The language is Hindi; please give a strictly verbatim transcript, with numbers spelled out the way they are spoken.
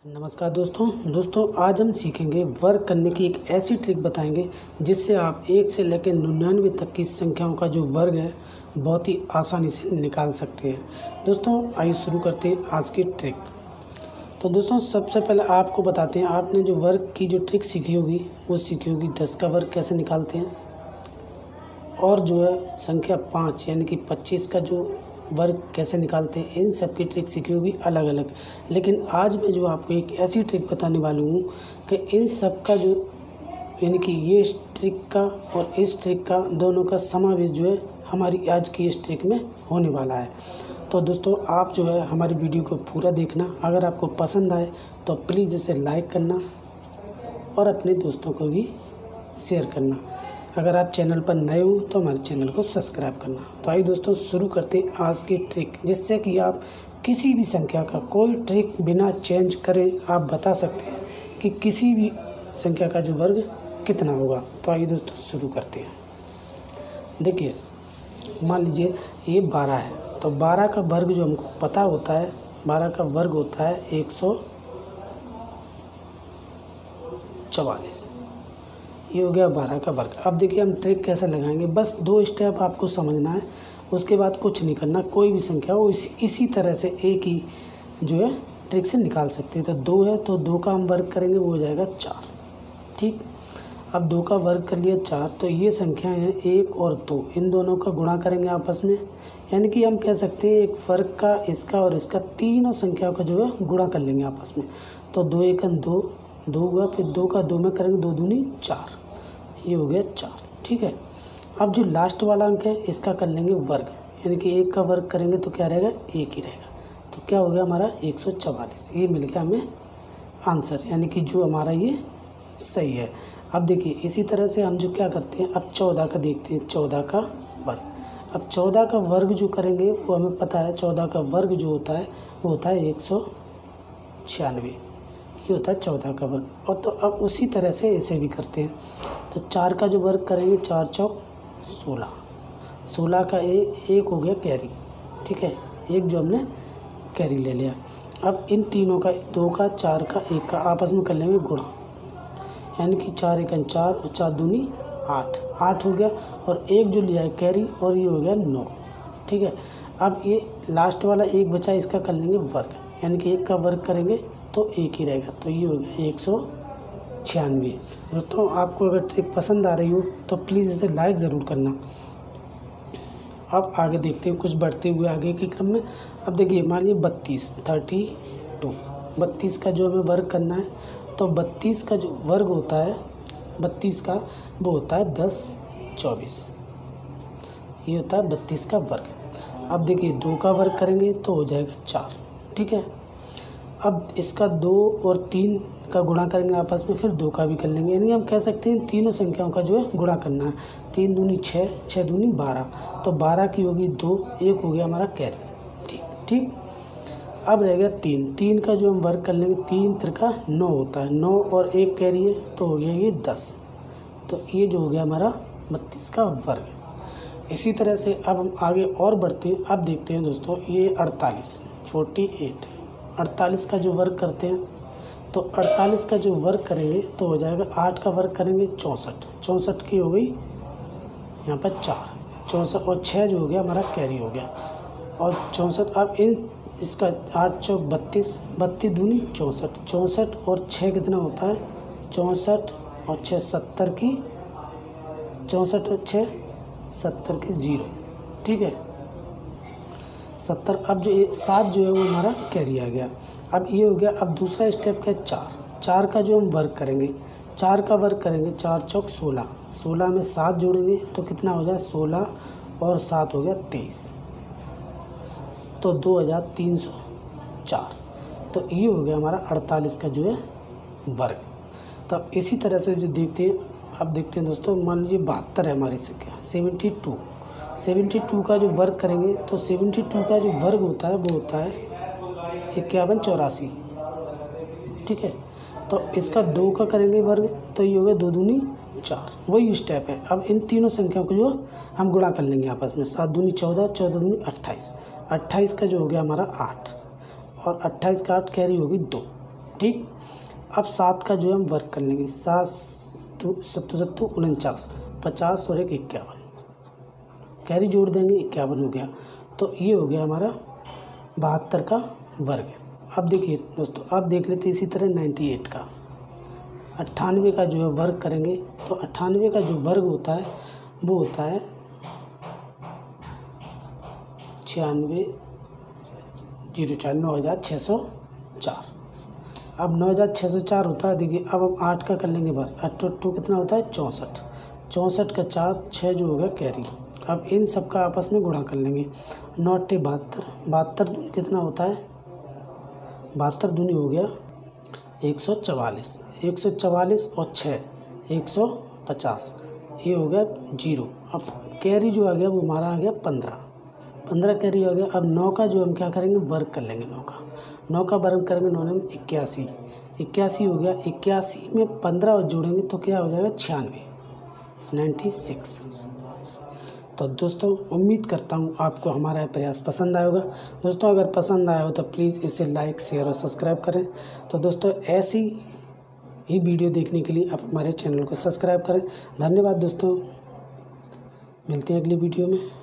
नमस्कार दोस्तों दोस्तों आज हम सीखेंगे वर्ग करने की एक ऐसी ट्रिक बताएंगे जिससे आप एक से लेकर निन्यानवे तक की संख्याओं का जो वर्ग है बहुत ही आसानी से निकाल सकते हैं। दोस्तों आइए शुरू करते हैं आज की ट्रिक। तो दोस्तों सबसे पहले आपको बताते हैं, आपने जो वर्ग की जो ट्रिक सीखी होगी वो सीखी होगी दस का वर्ग कैसे निकालते हैं, और जो है संख्या पाँच यानी कि पच्चीस का जो वर्ग कैसे निकालते हैं, इन सब की ट्रिक सीखी होगी अलग अलग। लेकिन आज मैं जो आपको एक ऐसी ट्रिक बताने वाली हूँ कि इन सब का जो यानी कि ये ट्रिक का और इस ट्रिक का दोनों का समावेश जो है हमारी आज की इस ट्रिक में होने वाला है। तो दोस्तों आप जो है हमारी वीडियो को पूरा देखना, अगर आपको पसंद आए तो प्लीज़ इसे लाइक करना और अपने दोस्तों को भी शेयर करना। अगर आप चैनल पर नए हो तो हमारे चैनल को सब्सक्राइब करना। तो आइए दोस्तों शुरू करते हैं आज की ट्रिक, जिससे कि आप किसी भी संख्या का कोई ट्रिक बिना चेंज करे आप बता सकते हैं कि किसी भी संख्या का जो वर्ग कितना होगा। तो आइए दोस्तों शुरू करते हैं। देखिए मान लीजिए ये बारह है, तो बारह का वर्ग जो हमको पता होता है, बारह का वर्ग होता है एक सौ चवालीस। ये हो गया बारह का वर्ग। अब देखिए हम ट्रिक कैसे लगाएंगे, बस दो स्टेप आपको समझना है, उसके बाद कुछ नहीं करना। कोई भी संख्या हो इस, इसी तरह से एक ही जो है ट्रिक से निकाल सकते हैं। तो दो है तो दो का हम वर्ग करेंगे, वो हो जाएगा चार। ठीक, अब दो का वर्ग कर लिया चार, तो ये संख्याएं हैं एक और दो, इन दोनों का गुणा करेंगे आपस में, यानी कि हम कह सकते हैं एक वर्ग का, इसका और इसका, तीनों संख्याओं का जो है गुणा कर लेंगे आपस में। तो दो एकन दो, दो हुआ, फिर दो का दो में करेंगे, दो दूनी चार, ये हो गया चार। ठीक है, अब जो लास्ट वाला अंक है इसका कर लेंगे वर्ग, यानी कि एक का वर्ग करेंगे तो क्या रहेगा, एक ही रहेगा। तो क्या हो गया हमारा एक सौ चवालीस। ये मिल गया हमें आंसर, यानी कि जो हमारा ये सही है। अब देखिए इसी तरह से हम जो क्या करते हैं, अब चौदह का देखते हैं, चौदह का वर्ग। अब चौदह का वर्ग जो करेंगे वो हमें पता है, चौदह का वर्ग जो होता है वो होता है एक सौ छियानवे, ये होता है चौदह का वर्ग। और तो अब उसी तरह से ऐसे भी करते हैं। तो चार का जो वर्ग करेंगे, चार चौक सोलह, सोलह का ए, एक हो गया कैरी। ठीक है, एक जो हमने कैरी ले लिया। अब इन तीनों का, दो का, चार का, एक का आपस में कर लेंगे गुणा, यानी कि चार एकन चार और चार दूनी आठ, आठ हो गया। और एक जो लिया है कैरी, और ये हो गया नौ। ठीक है, अब ये लास्ट वाला एक बचा, इसका कर लेंगे वर्ग, यानी कि एक का वर्ग करेंगे तो एक ही रहेगा। तो ये हो गया एक सौ छियानवे। दोस्तों आपको अगर ट्रिक पसंद आ रही हो तो प्लीज़ इसे लाइक ज़रूर करना। अब आगे देखते हैं, कुछ बढ़ते हुए आगे के क्रम में। अब देखिए मान लीजिए बत्तीस, थर्टी टू, बत्तीस का जो हमें वर्ग करना है, तो बत्तीस का जो वर्ग होता है, बत्तीस का वो होता है दस चौबीस, ये होता है बत्तीस का वर्ग। अब देखिए दो का वर्ग करेंगे तो हो जाएगा चार। ठीक है, अब इसका दो और तीन का गुणा करेंगे आपस में, फिर दो का भी कर लेंगे, यानी हम कह सकते हैं तीनों संख्याओं का जो है गुणा करना है। तीन दूनी छः, छः दूनी बारह, तो बारह की होगी दो, एक हो गया हमारा कैरी। ठीक ठीक, अब रह गया तीन, तीन का जो हम वर्ग कर लेंगे, तीन त्रिका नौ होता है, नौ और एक कैरी है तो हो गया ये दस। तो ये जो हो गया हमारा बत्तीस का वर्ग। इसी तरह से अब हम आगे और बढ़ते हैं। अब देखते हैं दोस्तों ये अड़तालीस, फोर्टी एट, अड़तालीस का जो वर्ग करते हैं, तो अड़तालीस का जो वर्ग करेंगे तो हो जाएगा, आठ का वर्ग करेंगे चौंसठ, चौंसठ की हो गई यहाँ पर चार, चौंसठ और छः जो हो गया हमारा कैरी हो गया, और चौंसठ। अब इन इसका आठ चौक बत्तीस, बत्तीस दूनी चौंसठ, चौंसठ और छः कितना होता है, चौंसठ और छः सत्तर की, चौंसठ और छः सत्तर की ज़ीरो। ठीक है, सत्तर। अब जो ये सात जो है वो हमारा कैरी आ गया। अब ये हो गया। अब दूसरा स्टेप क्या है, चार, चार का जो हम वर्ग करेंगे, चार का वर्ग करेंगे, चार चौक सोलह, सोलह में सात जोड़ेंगे तो कितना हो जाए, सोलह और सात हो गया तेईस, तो दो हज़ार तीन सौ चार। तो ये हो गया हमारा अड़तालीस का जो है वर्ग। तो अब इसी तरह से जो देखते हैं, अब देखते हैं दोस्तों, मान लीजिए बहत्तर है हमारी संख्या, सेवेंटी टू, सेवेंटी टू का जो वर्ग करेंगे, तो सेवेंटी टू का जो वर्ग होता है वो होता है इक्यावन चौरासी। ठीक है, तो इसका दो का करेंगे वर्ग, तो ये हो गया दो दूनी चार, वही स्टेप है। अब इन तीनों संख्याओं को जो हम गुणा कर लेंगे आपस में, सात दूनी चौदह, चौदह दूनी अट्ठाईस, अट्ठाईस का जो हो गया हमारा आठ, और अट्ठाईस का आठ कैरी होगी दो, ठीक। अब सात का जो है हम वर्क कर लेंगे, सात सत्तू सत्तू उनचास, पचास और एक इक्यावन, कैरी जोड़ देंगे, इक्यावन हो गया। तो ये हो गया हमारा बहत्तर का वर्ग। अब देखिए दोस्तों, अब देख लेते इसी तरह अट्ठानवे का, अट्ठानवे का जो है वर्ग करेंगे तो अट्ठानवे का जो वर्ग होता है वो होता है छियानवे जीरो चार नौ हज़ार छः सौ चार। अब नौ हज़ार छः सौ चार होता है। देखिए अब हम आठ का कर लेंगे बार, आठ टू कितना होता है चौंसठ, चौंसठ का चार, छः जो होगा कैरी। अब इन सब का आपस में गुणा कर लेंगे, नौ अट्ठे बहत्तर, बहत्तर दूनी कितना होता है, बहत्तर दूनी हो गया एक सौ चवालीस, एक सौ चवालीस और छः एक सौ पचास, ये हो गया जीरो। अब कैरी जो आ गया वो हमारा आ गया पंद्रह, पंद्रह कैरी हो गया। अब नौ का जो हम क्या करेंगे वर्ग कर लेंगे, नौ का नौ का वर्ग करेंगे, नौ में इक्यासी, इक्यासी हो गया। इक्यासी में पंद्रह जोड़ेंगे तो क्या हो जाएगा छियानवे, नाइन्टी सिक्स। तो दोस्तों उम्मीद करता हूँ आपको हमारा प्रयास पसंद आया होगा। दोस्तों अगर पसंद आया हो तो प्लीज़ इसे लाइक शेयर और सब्सक्राइब करें। तो दोस्तों ऐसी ही वीडियो देखने के लिए आप हमारे चैनल को सब्सक्राइब करें। धन्यवाद दोस्तों, मिलते हैं अगली वीडियो में।